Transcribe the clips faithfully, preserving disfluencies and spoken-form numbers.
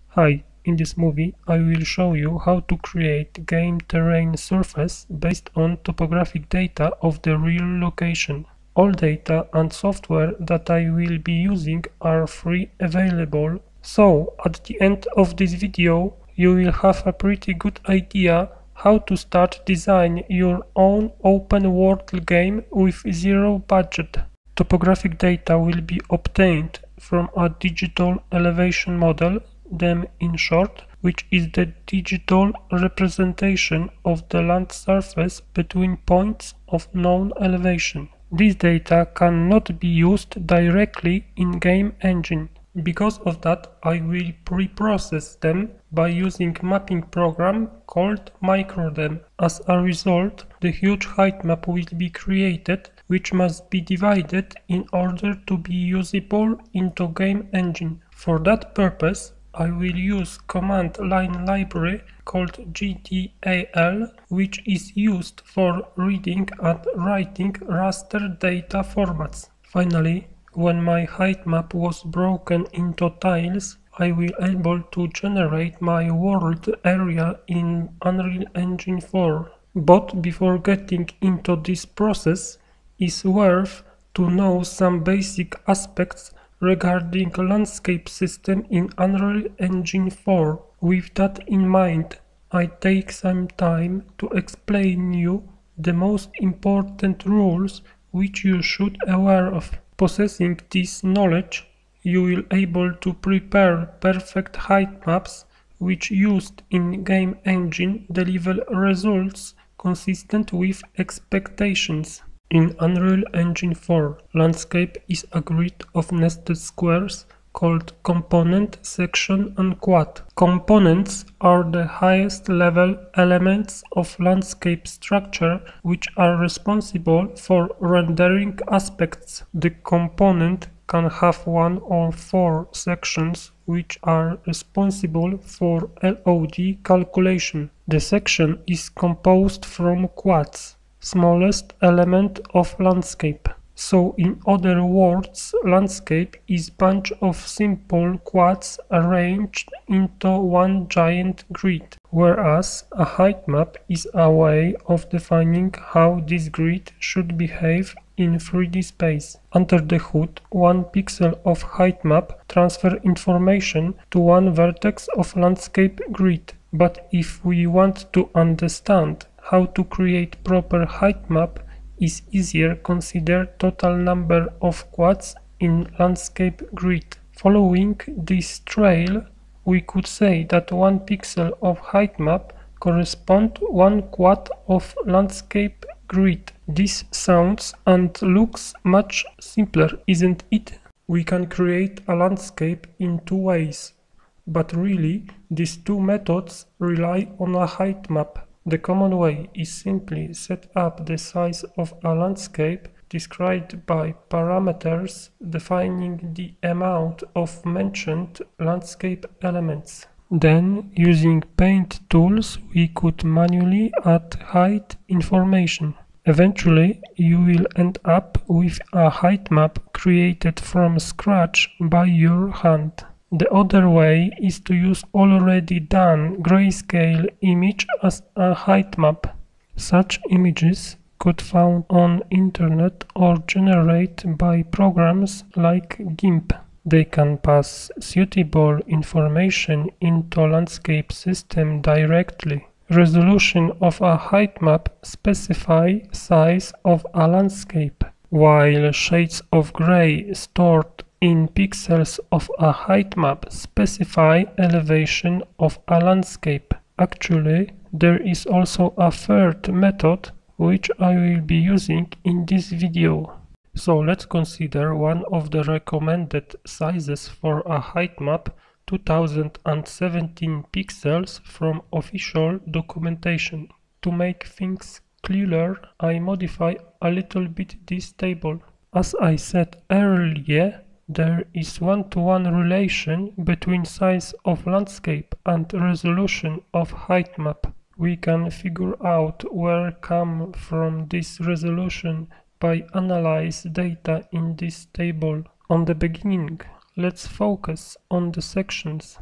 Hi, in this movie I will show you how to create game terrain surface based on topographic data of the real location. All data and software that I will be using are free available, so at the end of this video you will have a pretty good idea how to start design your own open world game with zero budget. Topographic data will be obtained from a digital elevation model, D E M in short, which is the digital representation of the land surface between points of known elevation. This data cannot be used directly in game engine. Because of that, I will pre-process them by using mapping program called MicroDem. As a result, the huge height map will be created, which must be divided in order to be usable into game engine. For that purpose, I will use command line library called G T A L, which is used for reading and writing raster data formats. Finally, when my height map was broken into tiles, I will able to generate my world area in Unreal Engine four. But before getting into this process, it's worth to know some basic aspects regarding landscape system in Unreal Engine four. With that in mind, I take some time to explain you the most important rules which you should aware of. Possessing this knowledge, you will able to prepare perfect height maps which used in game engine deliver results consistent with expectations. In Unreal Engine four, landscape is a grid of nested squares called component, section and quad. Components are the highest level elements of landscape structure which are responsible for rendering aspects. The component can have one or four sections which are responsible for L O D calculation. The section is composed from quads, smallest element of landscape. So in other words, landscape is bunch of simple quads arranged into one giant grid, whereas a height map is a way of defining how this grid should behave in three D space. Under the hood, one pixel of height map transfer information to one vertex of landscape grid. But if we want to understand how to create proper height map, is easier consider total number of quads in landscape grid. Following this trail, we could say that one pixel of height map correspond one quad of landscape grid. This sounds and looks much simpler, isn't it? We can create a landscape in two ways, but really these two methods rely on a height map. The common way is simply set up the size of a landscape described by parameters defining the amount of mentioned landscape elements. Then, using paint tools, we could manually add height information. Eventually, you will end up with a height map created from scratch by your hand. The other way is to use already done grayscale image as a height map. Such images could found on internet or generated by programs like GIMP. They can pass suitable information into landscape system directly. Resolution of a height map specify size of a landscape, while shades of gray stored in pixels of a height map specify elevation of a landscape. Actually, there is also a third method which I will be using in this video. So let's consider one of the recommended sizes for a height map, two thousand seventeen pixels from official documentation. To make things clearer, I modify a little bit this table. As I said earlier, there is one-to-one relation between size of landscape and resolution of height map. We can figure out where come from this resolution by analyze data in this table. On the beginning, let's focus on the sections.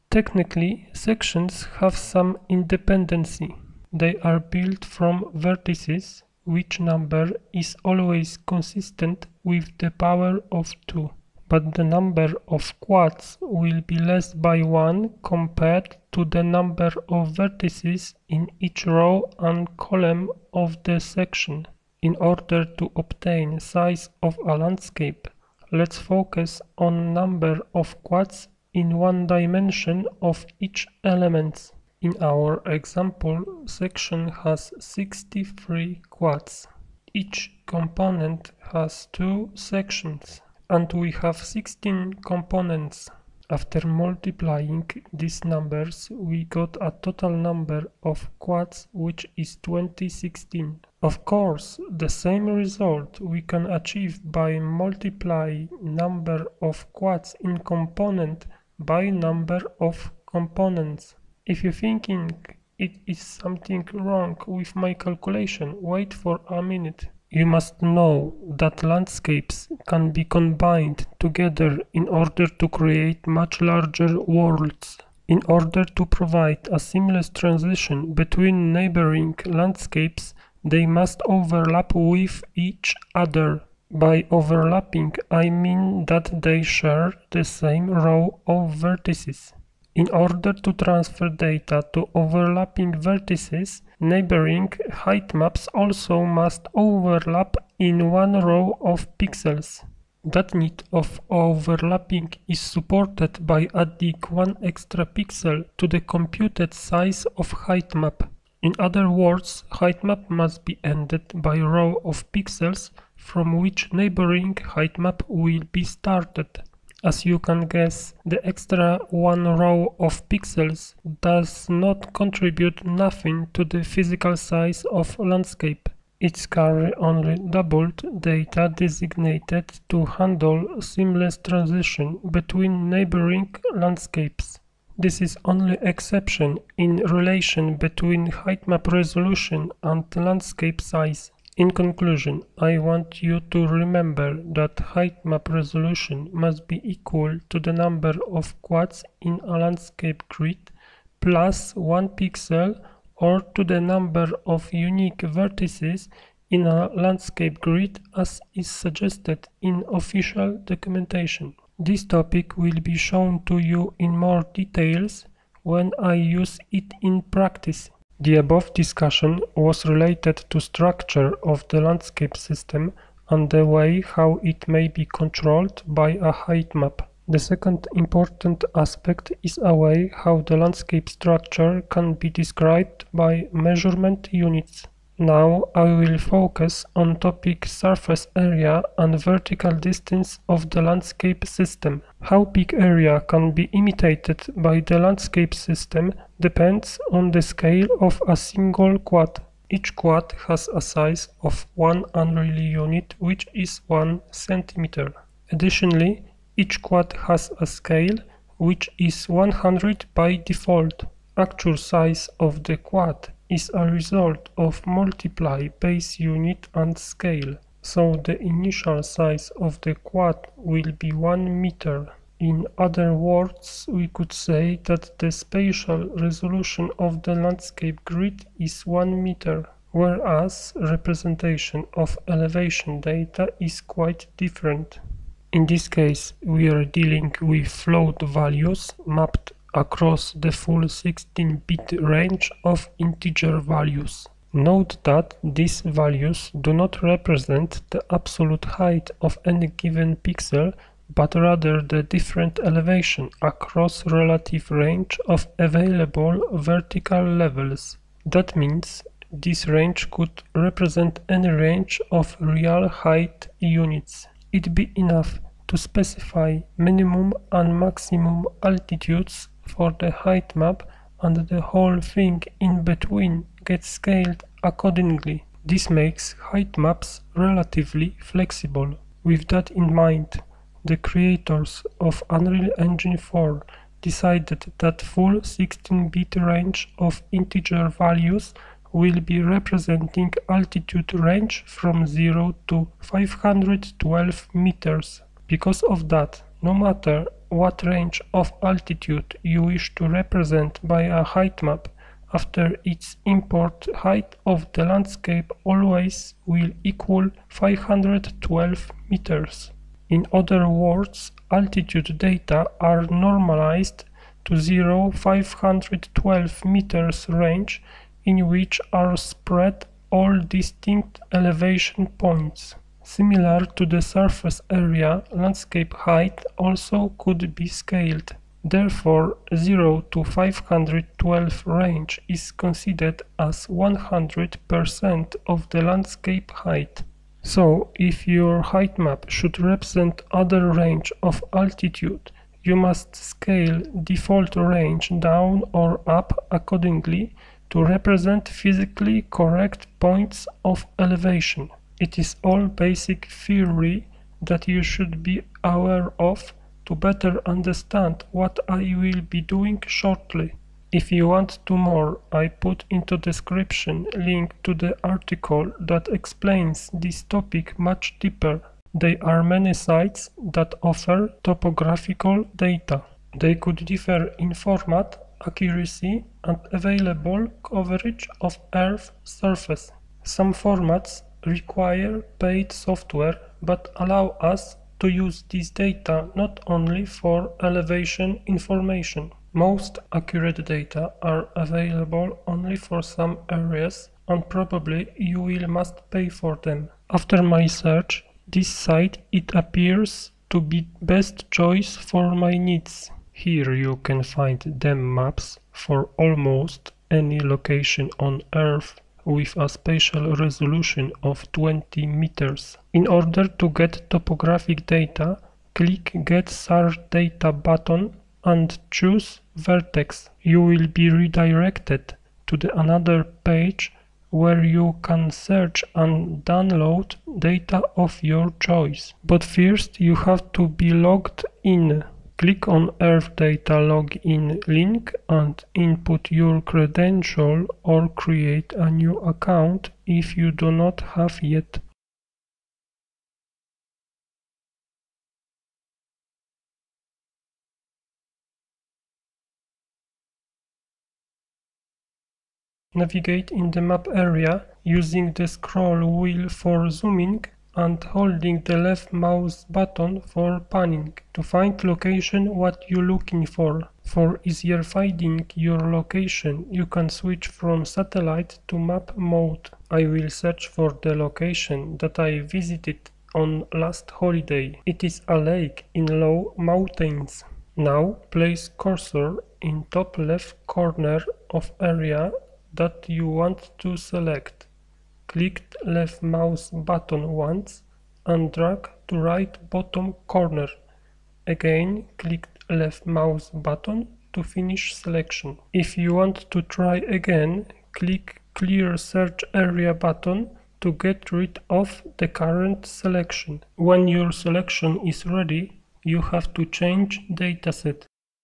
Technically, sections have some independency. They are built from vertices, which number is always consistent with the power of two. But the number of quads will be less by one compared to the number of vertices in each row and column of the section. In order to obtain size of a landscape, let's focus on number of quads in one dimension of each element. In our example, section has sixty-three quads. Each component has two sections, and we have sixteen components. After multiplying these numbers, we got a total number of quads, which is twenty sixteen. Of course, the same result we can achieve by multiplying number of quads in component by number of components. If you're thinking it is something wrong with my calculation, wait for a minute. You must know that landscapes can be combined together in order to create much larger worlds. In order to provide a seamless transition between neighboring landscapes, they must overlap with each other. By overlapping, I mean that they share the same row of vertices. In order to transfer data to overlapping vertices, neighboring height maps also must overlap in one row of pixels. That need of overlapping is supported by adding one extra pixel to the computed size of height map. In other words, height map must be ended by a row of pixels from which neighboring height map will be started. As you can guess, the extra one row of pixels does not contribute nothing to the physical size of landscape. It carries only doubled data designated to handle seamless transition between neighboring landscapes. This is only exception in relation between height map resolution and landscape size. In conclusion, I want you to remember that height map resolution must be equal to the number of quads in a landscape grid plus one pixel, or to the number of unique vertices in a landscape grid as is suggested in official documentation. This topic will be shown to you in more details when I use it in practice. The above discussion was related to structure of the landscape system and the way how it may be controlled by a height map. The second important aspect is a way how the landscape structure can be described by measurement units. Now I will focus on topic surface area and vertical distance of the landscape system. How big area can be imitated by the landscape system depends on the scale of a single quad. Each quad has a size of one unreal unit, which is one centimeter. Additionally, each quad has a scale which is one hundred by default. Actual size of the quad is a result of multiply base unit and scale, so the initial size of the quad will be one meter. In other words, we could say that the spatial resolution of the landscape grid is one meter, whereas representation of elevation data is quite different. In this case, we are dealing with float values mapped across the full sixteen bit range of integer values. Note that these values do not represent the absolute height of any given pixel, but rather the different elevation across relative range of available vertical levels. That means this range could represent any range of real height units. It'd be enough to specify minimum and maximum altitudes for the height map, and the whole thing in between gets scaled accordingly. This makes height maps relatively flexible. With that in mind, the creators of Unreal Engine four decided that full sixteen bit range of integer values will be representing altitude range from zero to five hundred twelve meters. Because of that, No matter what range of altitude you wish to represent by a height map, after its import, height of the landscape always will equal five hundred twelve meters. In other words, altitude data are normalized to zero five hundred twelve meters range, in which are spread all distinct elevation points. Similar to the surface area, landscape height also could be scaled. Therefore, zero to five hundred twelve range is considered as one hundred percent of the landscape height. So, if your height map should represent other range of altitude, you must scale default range down or up accordingly to represent physically correct points of elevation. It is all basic theory that you should be aware of to better understand what I will be doing shortly. If you want to more, I put into description link to the article that explains this topic much deeper. There are many sites that offer topographical data. They could differ in format, accuracy, and available coverage of Earth's surface. Some formats require paid software but allow us to use this data not only for elevation information. Most accurate data are available only for some areas, and probably you will must pay for them. After my search, this site it appears to be best choice for my needs. Here you can find them maps for almost any location on Earth with a spatial resolution of twenty meters. In order to get topographic data, click Get Search Data button and choose Vertex. You will be redirected to the another page where you can search and download data of your choice. But first you have to be logged in. Click on Earth Data Login link and input your credential or create a new account if you do not have yet. Navigate in the map area using the scroll wheel for zooming and holding the left mouse button for panning to find location what you're looking for. For easier finding your location, you can switch from satellite to map mode. I will search for the location that I visited on last holiday. It is a lake in low mountains. Now place cursor in top left corner of area that you want to select. Click left mouse button once and drag to right bottom corner. Again, click left mouse button to finish selection. If you want to try again, click clear search area button to get rid of the current selection. When your selection is ready, you have to change dataset.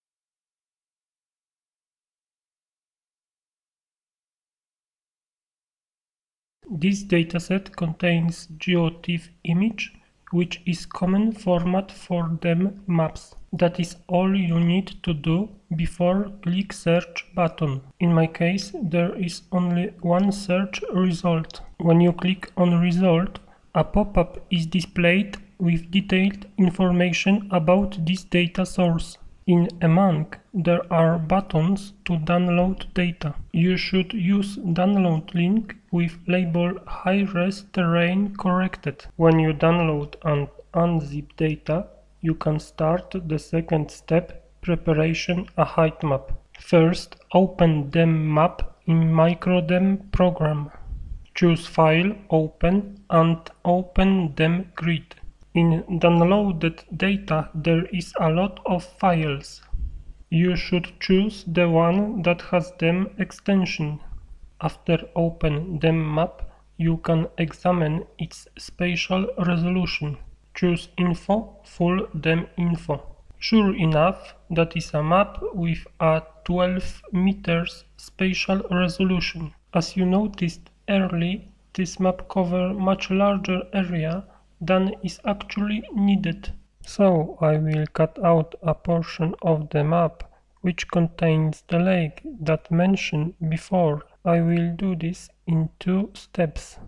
This dataset contains GeoTIFF image, which is common format for them maps. That is all you need to do before click search button. In my case, there is only one search result. When you click on result, a pop-up is displayed with detailed information about this data source. In Among, there are buttons to download data. You should use download link with label high-res terrain corrected. When you download and unzip data, you can start the second step, preparation a height map. First, open them map in MicroDem program. Choose File, Open and open them grid. In downloaded data there is a lot of files. You should choose the one that has them extension. After open them map, you can examine its spatial resolution. Choose Info, Full them info. Sure enough, that is a map with a twelve meters spatial resolution. As you noticed earlier, this map covers much larger area than is actually needed. So I will cut out a portion of the map which contains the lake that mentioned before. I will do this in two steps.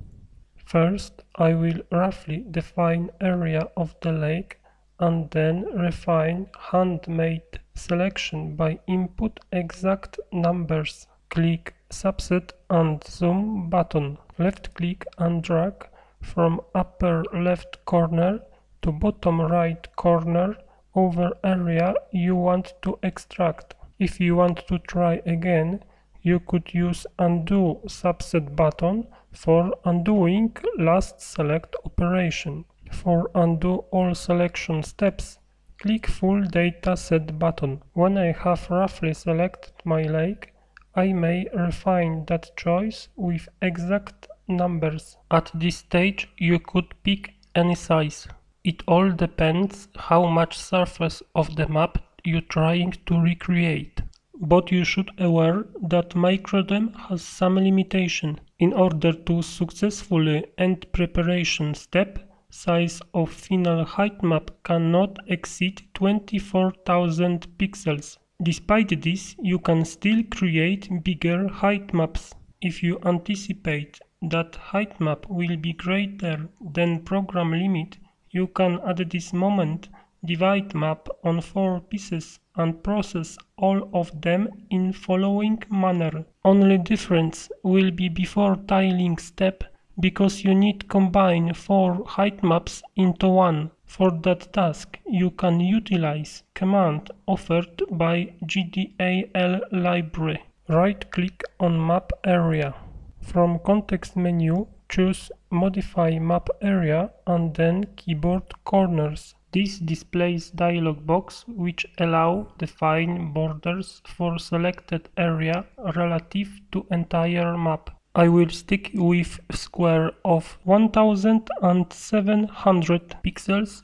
First, I will roughly define area of the lake and then refine handmade selection by input exact numbers. Click Subset and Zoom button. Left click and drag from upper left corner to bottom right corner over area you want to extract. If you want to try again, you could use Undo Subset button for undoing last select operation. For undo all selection steps, click Full Data Set button. When I have roughly selected my lake, I may refine that choice with exact numbers. At this stage, you could pick any size. It all depends how much surface of the map you're trying to recreate. But you should aware that Microdem has some limitation. In order to successfully end preparation step, size of final height map cannot exceed twenty-four thousand pixels. Despite this, you can still create bigger height maps. If you anticipate that height map will be greater than program limit, you can at this moment divide map on four pieces and process all of them in following manner. Only difference will be before tiling step because you need combine four height maps into one. For that task, you can utilize command offered by G D A L library. Right-click on map area. From context menu, choose Modify Map Area and then Keyboard Corners. This displays dialog box which allow define borders for selected area relative to entire map. I will stick with square of one thousand seven hundred pixels.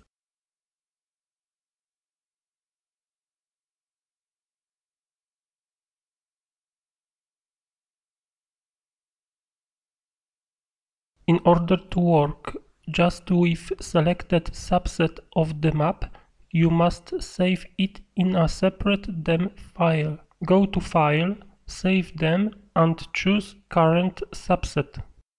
In order to work just with selected subset of the map, you must save it in a separate dem file. Go to File, Save Dem and choose Current Subset.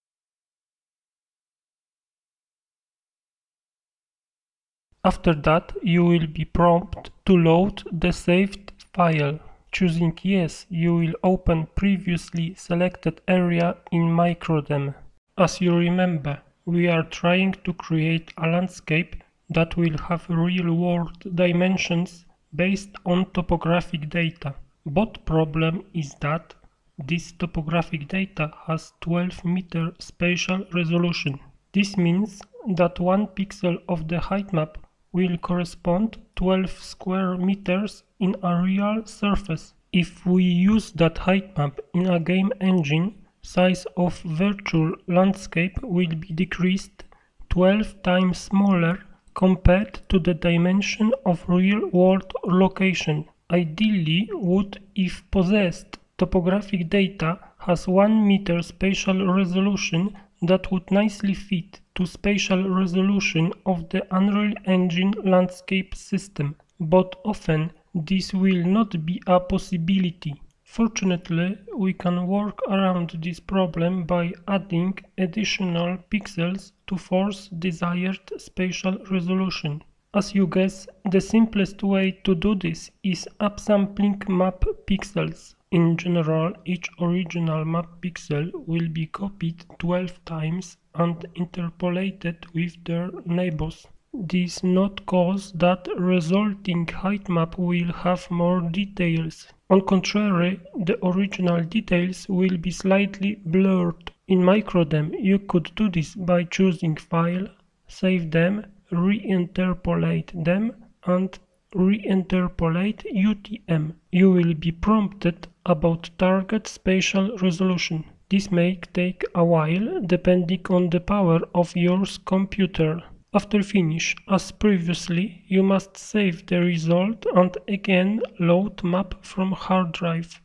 After that, you will be prompted to load the saved file. Choosing Yes, you will open previously selected area in Microdem. As you remember, we are trying to create a landscape that will have real-world dimensions based on topographic data. But problem is that this topographic data has twelve meter spatial resolution. This means that one pixel of the height map will correspond to twelve square meters in a real surface. If we use that height map in a game engine, size of virtual landscape will be decreased twelve times smaller compared to the dimension of real-world location. Ideally would if possessed topographic data has one meter spatial resolution that would nicely fit to spatial resolution of the Unreal Engine landscape system, but often this will not be a possibility. Fortunately, we can work around this problem by adding additional pixels to force desired spatial resolution. As you guess, the simplest way to do this is upsampling map pixels. In general, each original map pixel will be copied twelve times and interpolated with their neighbors. This not cause that resulting height map will have more details. On contrary, the original details will be slightly blurred. In Microdem, you could do this by choosing File, Save Dem, Reinterpolate Dem, and Reinterpolate U T M. You will be prompted about target spatial resolution. This may take a while depending on the power of your computer. After finish, as previously, you must save the result and again load map from hard drive.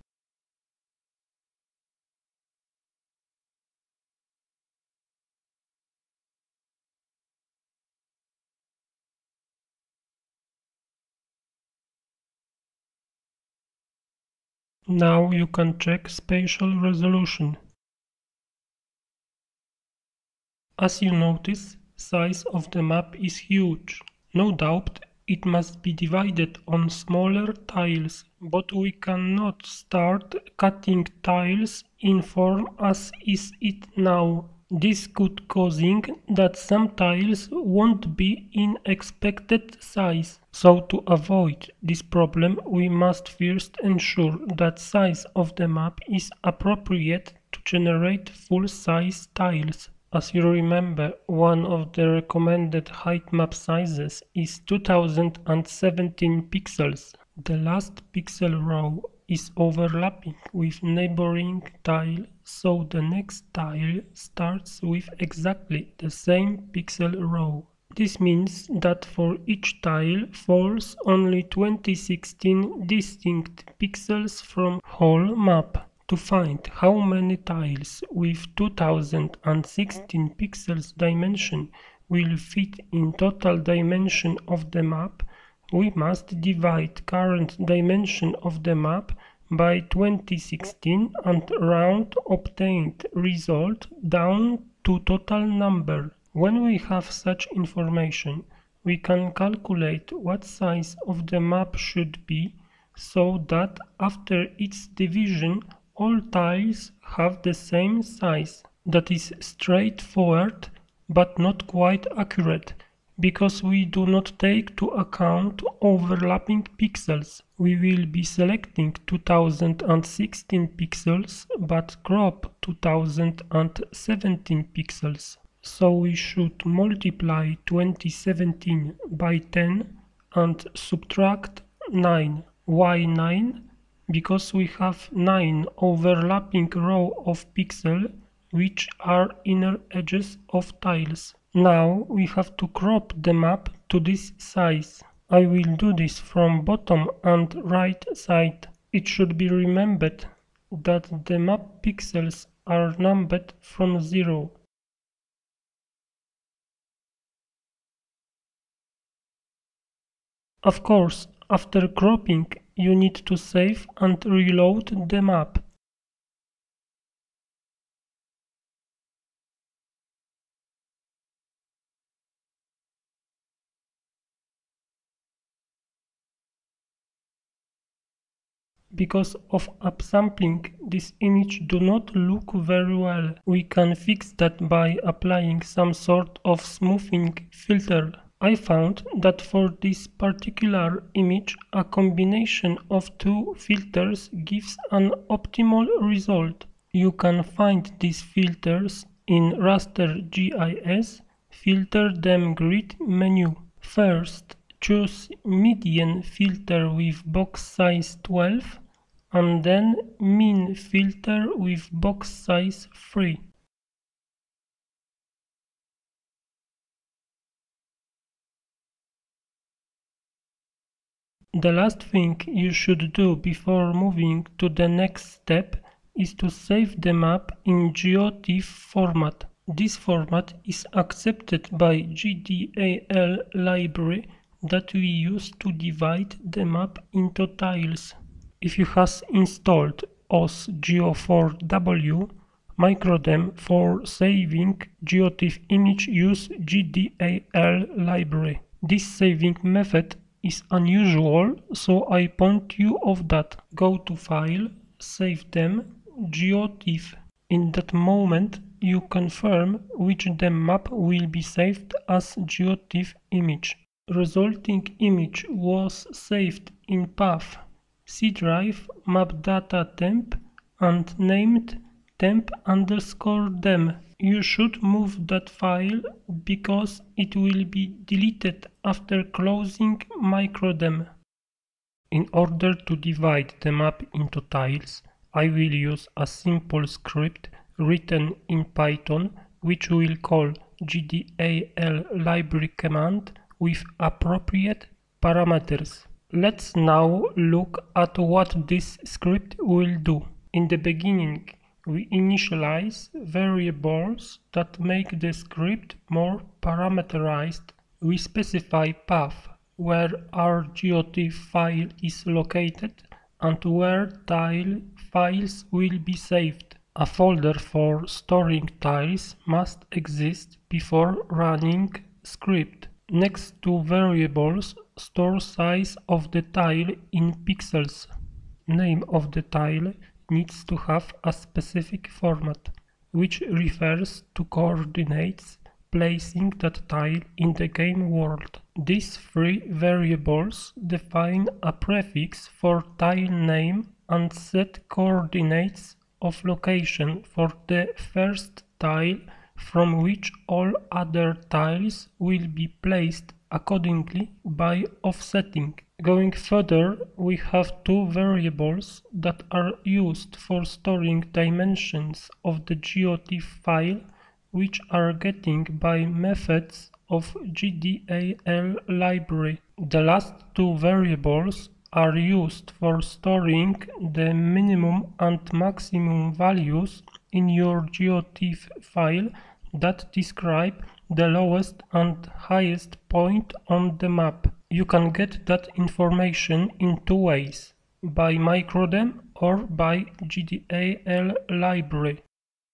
Now you can check spatial resolution. As you notice, size of the map is huge. No doubt it must be divided on smaller tiles, but we cannot start cutting tiles in form as is it now. This could causing that some tiles won't be in expected size. So to avoid this problem, we must first ensure that size of the map is appropriate to generate full-size tiles. As you remember, one of the recommended height map sizes is two thousand seventeen pixels. The last pixel row is overlapping with neighboring tile, so the next tile starts with exactly the same pixel row. This means that for each tile falls only twenty sixteen distinct pixels from whole map. To find how many tiles with two thousand sixteen pixels dimension will fit in total dimension of the map, we must divide current dimension of the map by twenty sixteen and round obtained result down to total number. When we have such information, we can calculate what size of the map should be so that after its division all tiles have the same size. That is straightforward, but not quite accurate, because we do not take to account overlapping pixels. We will be selecting two thousand sixteen pixels, but crop two thousand seventeen pixels. So we should multiply twenty seventeen by ten and subtract nine. Why nine? Because we have nine overlapping rows of pixels, which are inner edges of tiles. Now we have to crop the map to this size. I will do this from bottom and right side. It should be remembered that the map pixels are numbered from zero. Of course, after cropping, you need to save and reload the map. Because of upsampling, this image do not look very well. We can fix that by applying some sort of smoothing filter. I found that for this particular image, a combination of two filters gives an optimal result. You can find these filters in Raster G I S Filter Them Grid menu. First, choose Median filter with box size twelve and then Min filter with box size three. The last thing you should do before moving to the next step is to save the map in GeoTIFF format. This format is accepted by G D A L library that we use to divide the map into tiles. If you have installed O S Geo four W, Microdem for saving GeoTIFF image use G D A L library. This saving method is unusual, so I point you of that. Go to File, Save Them, GeoTIFF. In that moment, you confirm which the map will be saved as GeoTIFF image. Resulting image was saved in path C drive map data temp and named temp underscore dem. You should move that file because it will be deleted after closing Microdem. In order to divide the map into tiles, I will use a simple script written in Python which we'll call G D A L library command with appropriate parameters. Let's now look at what this script will do. In the beginning, we initialize variables that make the script more parameterized. We specify path where our GeoTIFF file is located and where tile files will be saved. A folder for storing tiles must exist before running script. Next to variables, store size of the tile in pixels. Name of the tile needs to have a specific format, which refers to coordinates placing that tile in the game world. These three variables define a prefix for tile name and set coordinates of location for the first tile from which all other tiles will be placed accordingly by offsetting. Going further, we have two variables that are used for storing dimensions of the G O T file, which are getting by methods of G D A L library. The last two variables are used for storing the minimum and maximum values in your G O T file that describe the lowest and highest point on the map. You can get that information in two ways, by Microdem or by G D A L library.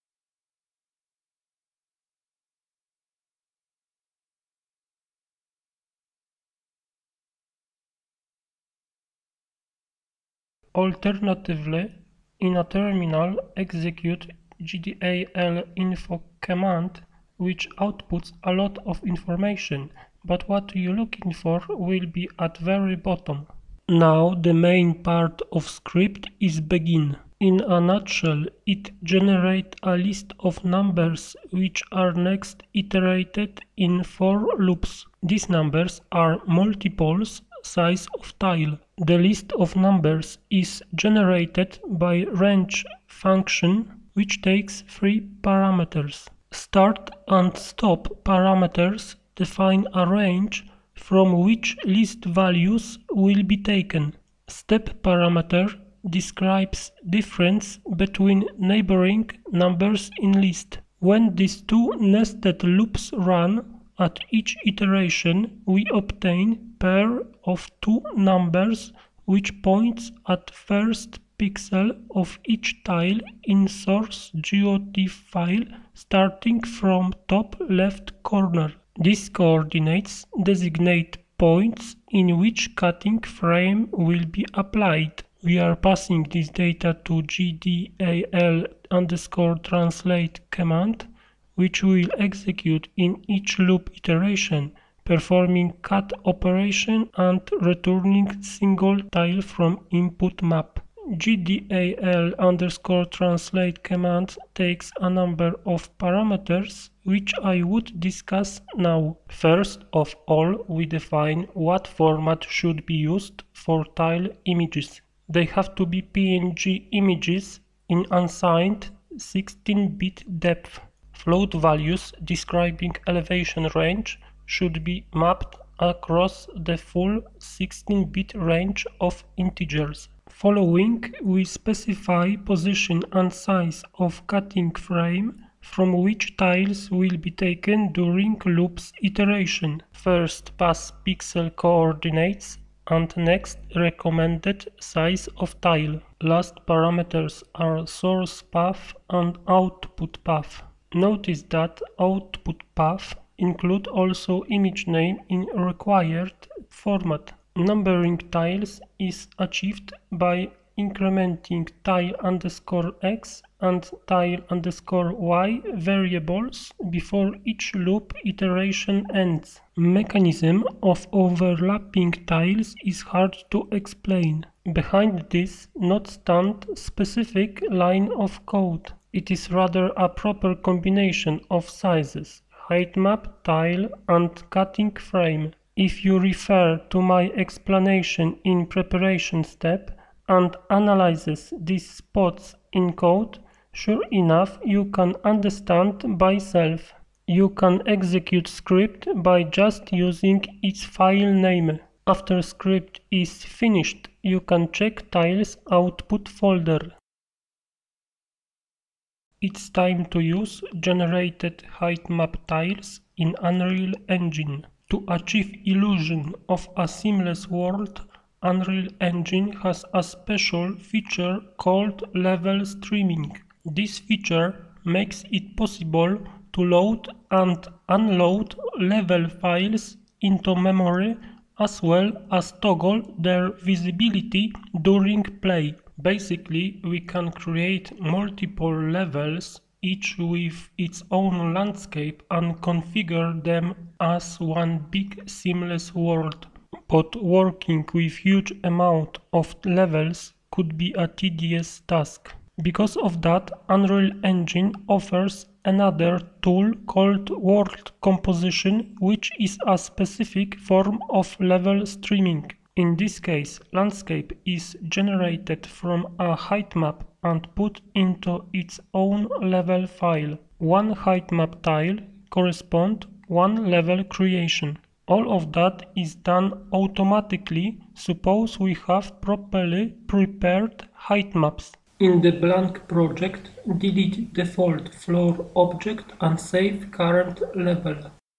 Alternatively, in a terminal, execute G D A L info command, which outputs a lot of information, but what you're looking for will be at very bottom. Now the main part of script is begin. In a nutshell, it generates a list of numbers which are next iterated in for loops. These numbers are multiples size of tile. The list of numbers is generated by range function, which takes three parameters. Start and stop parameters define a range from which list values will be taken. Step parameter describes difference between neighboring numbers in list. When these two nested loops run, at each iteration we obtain pair of two numbers which points at first pixel of each tile in source G O T file starting from top left corner. These coordinates designate points in which cutting frame will be applied. We are passing this data to G D A L underscore translate command, which will execute in each loop iteration, performing cut operation and returning single tile from input map. G D A L underscore translate command takes a number of parameters which I would discuss now. First of all, we define what format should be used for tile images. They have to be P N G images in unsigned sixteen bit depth. Float values describing elevation range should be mapped across the full sixteen bit range of integers. Following, we specify position and size of cutting frame from which tiles will be taken during loop's iteration. First pass pixel coordinates and next recommended size of tile. Last parameters are source path and output path. Notice that output path include also image name in required format. Numbering tiles is achieved by incrementing tile underscore x and tile underscore y variables before each loop iteration ends. Mechanism of overlapping tiles is hard to explain. Behind this not stand specific line of code. It is rather a proper combination of sizes, height map, tile and cutting frame. If you refer to my explanation in preparation step and analyzes these spots in code, sure enough you can understand by self. You can execute script by just using its file name. After script is finished, you can check tiles output folder. It's time to use generated height map tiles in Unreal Engine. To achieve illusion of a seamless world, Unreal Engine has a special feature called level streaming. This feature makes it possible to load and unload level files into memory as well as toggle their visibility during play. Basically, we can create multiple levels, each with its own landscape, and configure them as one big seamless world. But working with huge amount of levels could be a tedious task. Because of that, Unreal Engine offers another tool called World Composition, which is a specific form of level streaming. In this case, landscape is generated from a height-map and put into its own level file. One height-map tile corresponds one level creation. All of that is done automatically. Suppose we have properly prepared height maps. In the blank project, delete default floor object and save current level.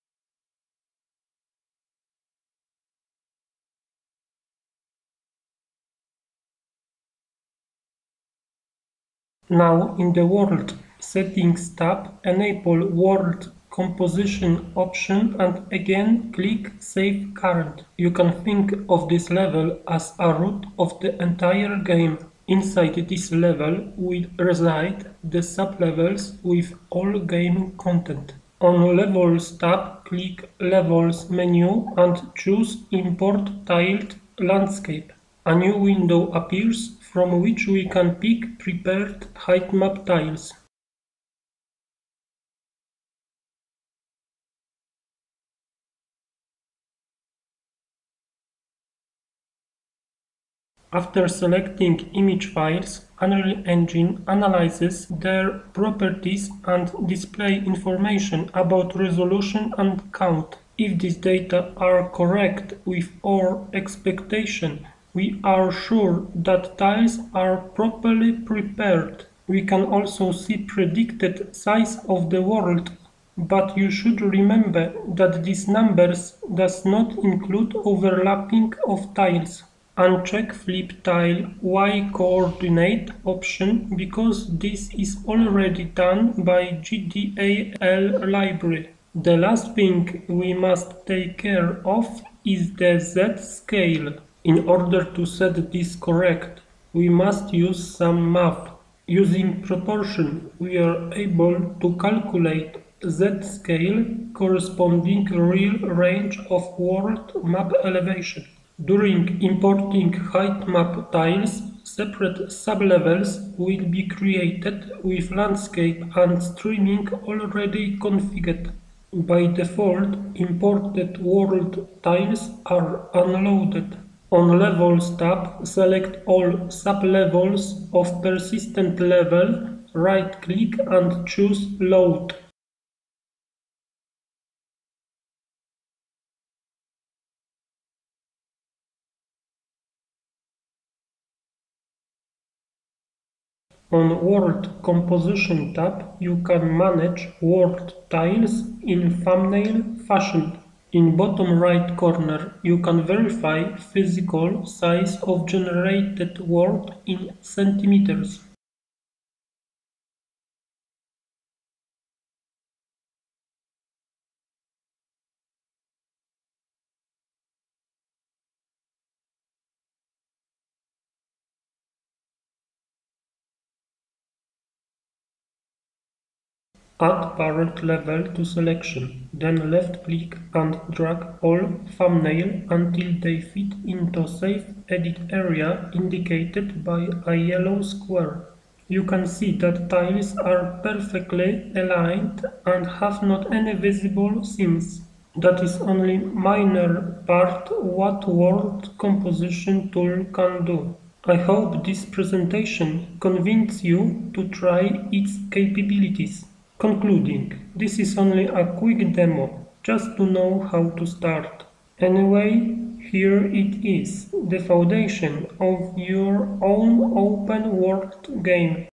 Now in the World Settings tab, enable World Composition option and again click Save Current. You can think of this level as a root of the entire game. Inside this level will reside the sub-levels with all game content. On Levels tab, click Levels menu and choose Import Tiled Landscape. A new window appears from which we can pick prepared height-map tiles. After selecting image files, Unreal Engine analyzes their properties and displays information about resolution and count. If these data are correct with our expectation, we are sure that tiles are properly prepared. We can also see predicted size of the world, but you should remember that these numbers does not include overlapping of tiles. Uncheck Flip Tile Y-coordinate option because this is already done by G D A L library. The last thing we must take care of is the Z-scale. In order to set this correct, we must use some math. Using proportion, we are able to calculate Z-scale corresponding real range of world map elevation. During importing height map tiles, separate sublevels will be created with landscape and streaming already configured. By default, imported world tiles are unloaded. On Levels tab, select all sublevels of persistent level, right-click and choose Load. On World Composition tab, you can manage world tiles in thumbnail fashion. In bottom right corner, you can verify physical size of generated world in centimeters. Add parent level to selection, then left-click and drag all thumbnail until they fit into safe edit area indicated by a yellow square. You can see that tiles are perfectly aligned and have not any visible seams. That is only minor part what World Composition tool can do. I hope this presentation convinced you to try its capabilities. Concluding, this is only a quick demo, just to know how to start. Anyway, here it is, the foundation of your own open world game.